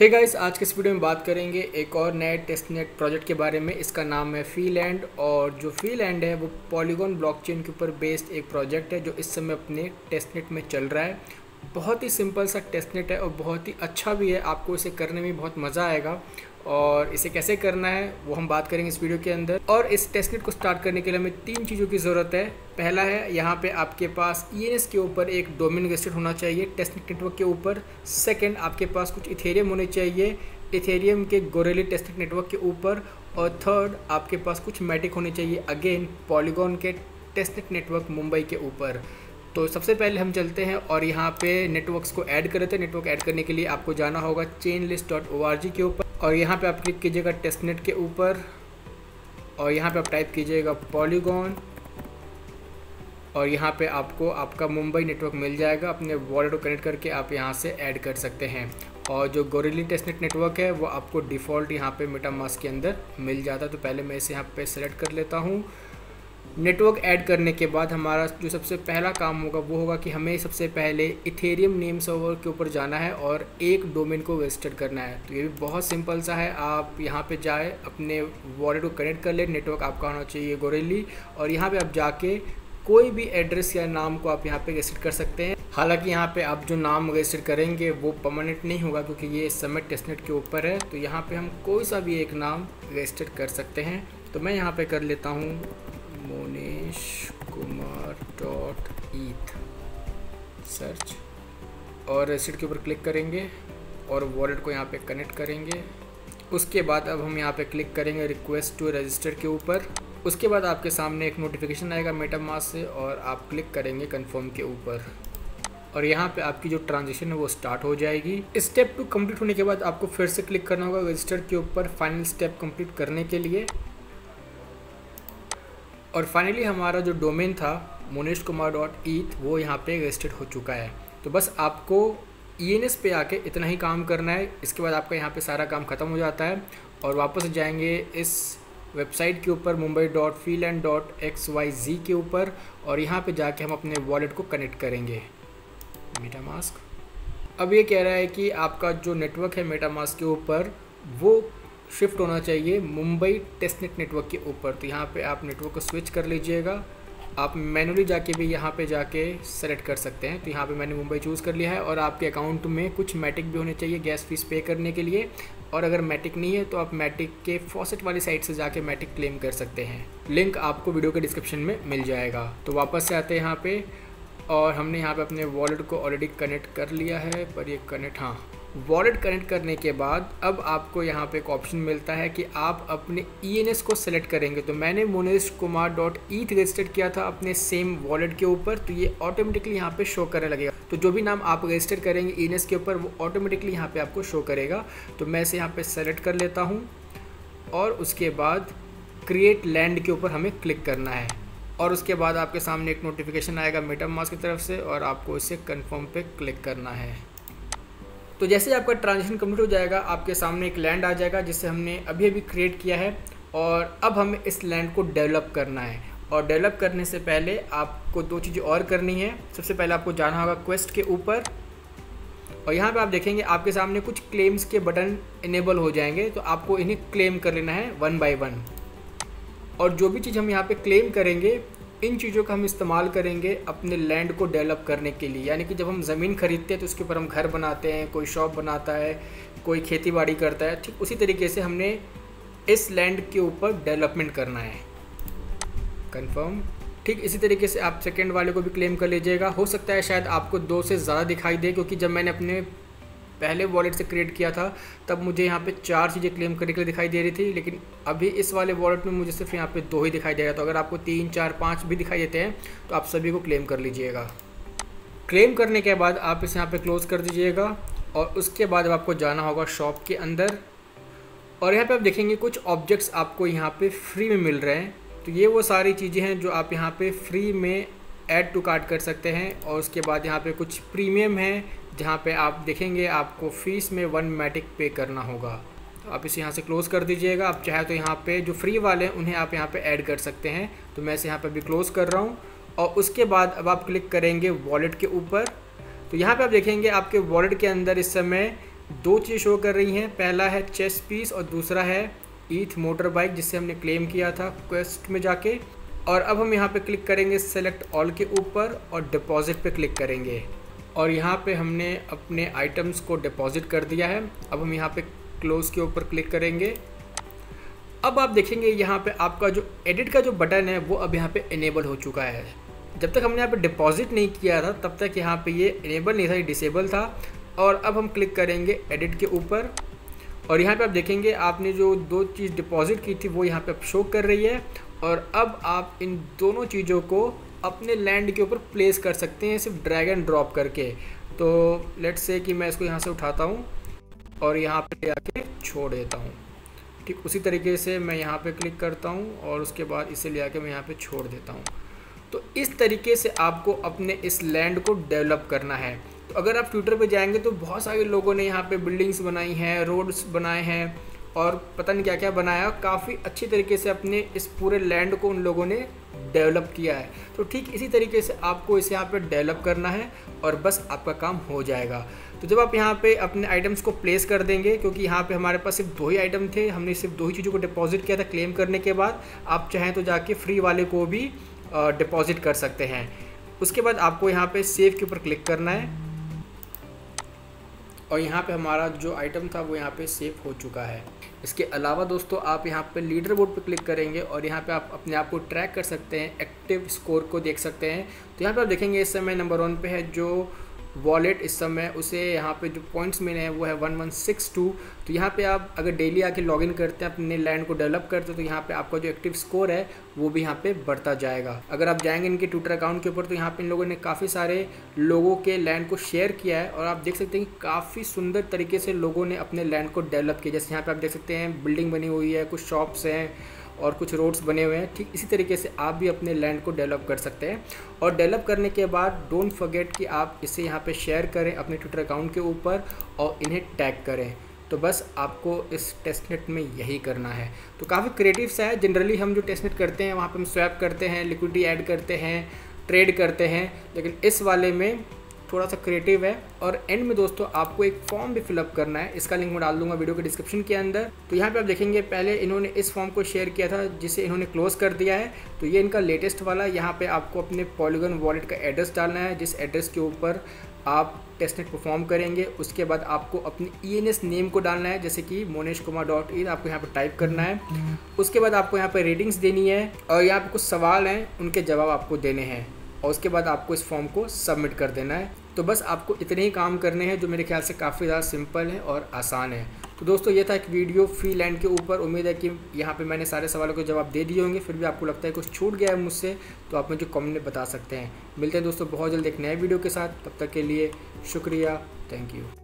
Hey guys, आज के इस वीडियो में बात करेंगे एक और नए टेस्टनेट प्रोजेक्ट के बारे में। इसका नाम है फीलैंड और जो फीलैंड है वो पॉलीगॉन ब्लॉकचेन के ऊपर बेस्ड एक प्रोजेक्ट है जो इस समय अपने टेस्टनेट में चल रहा है। बहुत ही सिंपल सा टेस्टनेट है और बहुत ही अच्छा भी है। आपको इसे करने में बहुत मज़ा आएगा और इसे कैसे करना है वो हम बात करेंगे इस वीडियो के अंदर। और इस टेस्टनेट को स्टार्ट करने के लिए हमें 3 चीज़ों की ज़रूरत है। पहला है यहाँ पे आपके पास ENS के ऊपर एक डोमेन रजिस्टर्ड होना चाहिए टेस्टनेट नेटवर्क के ऊपर। सेकंड, आपके पास कुछ इथेरियम होने चाहिए इथेरियम के गोरेली टेस्टनेट नेटवर्क के ऊपर। और थर्ड, आपके पास कुछ मैटिक होने चाहिए अगेन पॉलीगॉन के टेस्टनेट नेटवर्क मुंबई के ऊपर। तो सबसे पहले हम चलते हैं और यहाँ पे नेटवर्क्स को ऐड कर लेते हैं। नेटवर्क ऐड करने के लिए आपको जाना होगा chainlist.org के ऊपर और यहाँ पे आप क्लिक कीजिएगा टेस्टनेट के ऊपर और यहाँ पे आप टाइप कीजिएगा पॉलीगॉन और यहाँ पे आपको आपका मुंबई नेटवर्क मिल जाएगा। अपने वॉलेट को कनेक्ट करके आप यहाँ से ऐड कर सकते हैं। और जो गोरेली टेस्टनेट नेटवर्क है वो आपको डिफ़ॉल्ट यहाँ पे मेटामास्क के अंदर मिल जाता है। तो पहले मैं इसे यहाँ पे सेलेक्ट कर लेता हूँ। नेटवर्क ऐड करने के बाद हमारा जो सबसे पहला काम होगा वो होगा कि हमें सबसे पहले इथेरियम नेम सर्वर के ऊपर जाना है और एक डोमेन को रजिस्टर करना है। तो ये भी बहुत सिंपल सा है। आप यहाँ पे जाए, अपने वॉलेट को कनेक्ट कर ले, नेटवर्क आपका होना चाहिए गोरेली और यहाँ पे आप जाके कोई भी एड्रेस या नाम को आप यहाँ पे रजिस्टर कर सकते हैं। हालांकि यहाँ पे आप जो नाम रजिस्टर करेंगे वो परमानेंट नहीं होगा क्योंकि ये इस समय टेस्टनेट के ऊपर है। तो यहाँ पे हम कोई सा भी एक नाम रजिस्टर कर सकते हैं। तो मैं यहाँ पे कर लेता हूँ moneshkumar.eth सर्च और रजिस्टर के ऊपर क्लिक करेंगे और वॉलेट को यहाँ पे कनेक्ट करेंगे। उसके बाद अब हम यहाँ पे क्लिक करेंगे रिक्वेस्ट टू रजिस्टर के ऊपर। उसके बाद आपके सामने एक नोटिफिकेशन आएगा मेटामास्क से और आप क्लिक करेंगे कन्फर्म के ऊपर और यहाँ पे आपकी जो ट्रांजेक्शन है वो स्टार्ट हो जाएगी। स्टेप 2 कंप्लीट होने के बाद आपको फिर से क्लिक करना होगा रजिस्टर के ऊपर फाइनल स्टेप कंप्लीट करने के लिए। और फाइनली हमारा जो डोमेन था moneshkumar.eth वो यहाँ पे रजिस्टर्ड हो चुका है। तो बस आपको ENS पे आके इतना ही काम करना है। इसके बाद आपका यहाँ पे सारा काम ख़त्म हो जाता है और वापस जाएंगे इस वेबसाइट के ऊपर mumbai.feeland.xyz के ऊपर और यहाँ पे जाके हम अपने वॉलेट को कनेक्ट करेंगे मेटामास्क। अब ये कह रहा है कि आपका जो नेटवर्क है मेटामास्क के ऊपर वो शिफ्ट होना चाहिए मुंबई टेस्टनेट नेटवर्क के ऊपर। तो यहाँ पे आप नेटवर्क को स्विच कर लीजिएगा। आप मैनुअली जाके भी यहाँ पे जाके सेलेक्ट कर सकते हैं। तो यहाँ पे मैंने मुंबई चूज़ कर लिया है और आपके अकाउंट में कुछ मैटिक भी होने चाहिए गैस फीस पे करने के लिए। और अगर मैटिक नहीं है तो आप मैटिक के फॉसेट वाली साइट से जाके मैटिक क्लेम कर सकते हैं। लिंक आपको वीडियो के डिस्क्रिप्शन में मिल जाएगा। तो वापस से आते हैं यहाँ पे और हमने यहाँ पे अपने वॉलेट को ऑलरेडी कनेक्ट कर लिया है पर ये कनेक्ट, हाँ, वॉलेट कनेक्ट करने के बाद अब आपको यहाँ पे एक ऑप्शन मिलता है कि आप अपने ENS को सेलेक्ट करेंगे। तो मैंने moneshkumar.eth रजिस्टर किया था अपने सेम वॉलेट के ऊपर, तो ये ऑटोमेटिकली यहाँ पे शो करने लगेगा। तो जो भी नाम आप रजिस्टर करेंगे ENS के ऊपर वो ऑटोमेटिकली यहाँ पे आपको शो करेगा। तो मैं इसे यहाँ पे सेलेक्ट कर लेता हूँ और उसके बाद क्रिएट लैंड के ऊपर हमें क्लिक करना है और उसके बाद आपके सामने एक नोटिफिकेशन आएगा मेटामास्क की तरफ से और आपको इसे कन्फर्म पे क्लिक करना है। तो जैसे आपका ट्रांजेक्शन कंप्लीट हो जाएगा आपके सामने एक लैंड आ जाएगा जिसे हमने अभी अभी क्रिएट किया है और अब हमें इस लैंड को डेवलप करना है। और डेवलप करने से पहले आपको 2 चीज़ें और करनी है। सबसे पहले आपको जाना होगा क्वेस्ट के ऊपर और यहाँ पे आप देखेंगे आपके सामने कुछ क्लेम्स के बटन इनेबल हो जाएंगे। तो आपको इन्हें क्लेम कर लेना है 1 बाय 1 और जो भी चीज़ हम यहाँ पे क्लेम करेंगे इन चीज़ों का हम इस्तेमाल करेंगे अपने लैंड को डेवलप करने के लिए। यानी कि जब हम ज़मीन खरीदते हैं तो उसके ऊपर हम घर बनाते हैं, कोई शॉप बनाता है, कोई खेती बाड़ी करता है, ठीक उसी तरीके से हमने इस लैंड के ऊपर डेवलपमेंट करना है। कंफर्म। ठीक इसी तरीके से आप सेकंड वाले को भी क्लेम कर लीजिएगा। हो सकता है शायद आपको 2 से ज़्यादा दिखाई दे क्योंकि जब मैंने अपने पहले वॉलेट से क्रिएट किया था तब मुझे यहाँ पे 4 चीज़ें क्लेम करने के लिए दिखाई दे रही थी, लेकिन अभी इस वाले वॉलेट में मुझे सिर्फ यहाँ पे 2 ही दिखाई दे रहा है। तो अगर आपको 3, 4, 5 भी दिखाई देते हैं तो आप सभी को क्लेम कर लीजिएगा। क्लेम करने के बाद आप इसे यहाँ पे क्लोज़ कर दीजिएगा और उसके बाद आपको जाना होगा शॉप के अंदर और यहाँ पर आप देखेंगे कुछ ऑब्जेक्ट्स आपको यहाँ पर फ्री में मिल रहे हैं। तो ये वो सारी चीज़ें हैं जो आप यहाँ पर फ्री में ऐड टू कार्ट कर सकते हैं। और उसके बाद यहाँ पे कुछ प्रीमियम है जहाँ पे आप देखेंगे आपको फ़ीस में 1 मैटिक पे करना होगा। तो आप इसे यहाँ से क्लोज़ कर दीजिएगा। आप चाहे तो यहाँ पे जो फ्री वाले हैं उन्हें आप यहाँ पे ऐड कर सकते हैं। तो मैं इसे यहाँ पे भी क्लोज़ कर रहा हूँ और उसके बाद अब आप क्लिक करेंगे वॉलेट के ऊपर। तो यहाँ पे आप देखेंगे आपके वॉलेट के अंदर इस समय दो चीज़ शो कर रही हैं, पहला है चेस पीस और दूसरा है ईथ मोटर बाइक जिससे हमने क्लेम किया था क्वेस्ट में जाके। और अब हम यहाँ पे क्लिक करेंगे सेलेक्ट ऑल के ऊपर और डिपॉजिट पे क्लिक करेंगे और यहाँ पे हमने अपने आइटम्स को डिपॉजिट कर दिया है। अब हम यहाँ पे क्लोज के ऊपर क्लिक करेंगे। अब आप देखेंगे यहाँ पे आपका जो एडिट का जो बटन है वो अब यहाँ पे इनेबल हो चुका है। जब तक हमने यहाँ पे डिपॉजिट नहीं किया था तब तक यहाँ पे ये इनेबल नहीं था, ये डिसेबल था। और अब हम क्लिक करेंगे एडिट के ऊपर और यहाँ पे आप देखेंगे आपने जो दो चीज़ डिपॉजिट की थी वो यहाँ पे अब शो कर रही है। और अब आप इन दोनों चीज़ों को अपने लैंड के ऊपर प्लेस कर सकते हैं सिर्फ ड्रैग एंड ड्रॉप करके। तो लेट्स से कि मैं इसको यहाँ से उठाता हूँ और यहाँ पे आके छोड़ देता हूँ। ठीक उसी तरीके से मैं यहाँ पे क्लिक करता हूँ और उसके बाद इसे ले आके मैं यहाँ पे छोड़ देता हूँ। तो इस तरीके से आपको अपने इस लैंड को डेवलप करना है। तो अगर आप ट्विटर पे जाएंगे तो बहुत सारे लोगों ने यहाँ पे बिल्डिंग्स बनाई हैं, रोड्स बनाए हैं और पता नहीं क्या क्या बनाया। काफ़ी अच्छी तरीके से अपने इस पूरे लैंड को उन लोगों ने डेवलप किया है। तो ठीक इसी तरीके से आपको इसे यहाँ पे डेवलप करना है और बस आपका काम हो जाएगा। तो जब आप यहाँ पे अपने आइटम्स को प्लेस कर देंगे, क्योंकि यहाँ पे हमारे पास सिर्फ 2 ही आइटम थे, हमने सिर्फ 2 ही चीज़ों को डिपॉजिट किया था क्लेम करने के बाद। आप चाहें तो जाके फ्री वाले को भी डिपॉजिट कर सकते हैं। उसके बाद आपको यहाँ पे सेव के ऊपर क्लिक करना है और यहाँ पे हमारा जो आइटम था वो यहाँ पे सेव हो चुका है। इसके अलावा दोस्तों आप यहाँ पे लीडर बोर्ड पे क्लिक करेंगे और यहाँ पे आप अपने आप को ट्रैक कर सकते हैं, एक्टिव स्कोर को देख सकते हैं। तो यहाँ पे आप देखेंगे इस समय नंबर 1 पे है जो वॉलेट, इस समय उसे यहाँ पे जो पॉइंट्स मिले हैं वो है 1162। तो यहाँ पे आप अगर डेली आके लॉगिन करते हैं, अपने लैंड को डेवलप करते हैं, तो यहाँ पे आपका जो एक्टिव स्कोर है वो भी यहाँ पे बढ़ता जाएगा। अगर आप जाएंगे इनके ट्विटर अकाउंट के ऊपर तो यहाँ पे इन लोगों ने काफ़ी सारे लोगों के लैंड को शेयर किया है और आप देख सकते हैं कि काफ़ी सुंदर तरीके से लोगों ने अपने लैंड को डेवलप किया। जैसे यहाँ पर आप देख सकते हैं बिल्डिंग बनी हुई है, कुछ शॉप्स हैं और कुछ रोड्स बने हुए हैं। ठीक इसी तरीके से आप भी अपने लैंड को डेवलप कर सकते हैं। और डेवलप करने के बाद डोंट फॉरगेट कि आप इसे यहाँ पे शेयर करें अपने ट्विटर अकाउंट के ऊपर और इन्हें टैग करें। तो बस आपको इस टेस्टनेट में यही करना है। तो काफ़ी क्रिएटिव सा है। जनरली हम जो टेस्टनेट करते हैं वहाँ पर हम स्वैप करते हैं, लिक्विडिटी ऐड करते हैं, ट्रेड करते हैं, लेकिन इस वाले में थोड़ा सा क्रिएटिव है। और एंड में दोस्तों आपको एक फॉर्म भी फिलअप करना है, इसका लिंक मैं डाल दूंगा वीडियो के डिस्क्रिप्शन के अंदर। तो यहाँ पे आप देखेंगे पहले इन्होंने इस फॉर्म को शेयर किया था जिसे इन्होंने क्लोज कर दिया है। तो ये इनका लेटेस्ट वाला, यहाँ पे आपको अपने पॉलीगन वॉलेट का एड्रेस डालना है जिस एड्रेस के ऊपर आप टेस्टनेट परफॉर्म करेंगे। उसके बाद आपको अपनी ENS नेम को डालना है, जैसे कि moneshkumar.in आपको यहाँ पर टाइप करना है। उसके बाद आपको यहाँ पर रेटिंग्स देनी है और यहाँ पर कुछ सवाल हैं, उनके जवाब आपको देने हैं और उसके बाद आपको इस फॉर्म को सबमिट कर देना है। तो बस आपको इतने ही काम करने हैं जो मेरे ख्याल से काफ़ी ज़्यादा सिंपल है और आसान है। तो दोस्तों ये था एक वीडियो फ्री लैंड के ऊपर। उम्मीद है कि यहाँ पे मैंने सारे सवालों के जवाब दे दिए होंगे। फिर भी आपको लगता है कुछ छूट गया है मुझसे तो आप मुझे कमेंट में बता सकते हैं। मिलते हैं दोस्तों बहुत जल्द एक नए वीडियो के साथ। तब तक के लिए शुक्रिया, थैंक यू।